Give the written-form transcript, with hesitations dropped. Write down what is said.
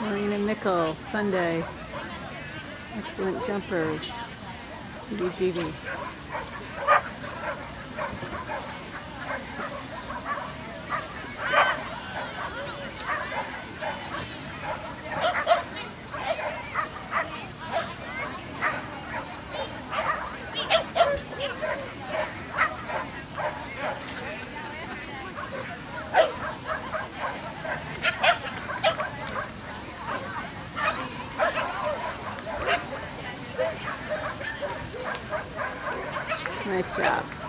Marina Mickle, Sunday. Excellent jumpers. GV. Nice job.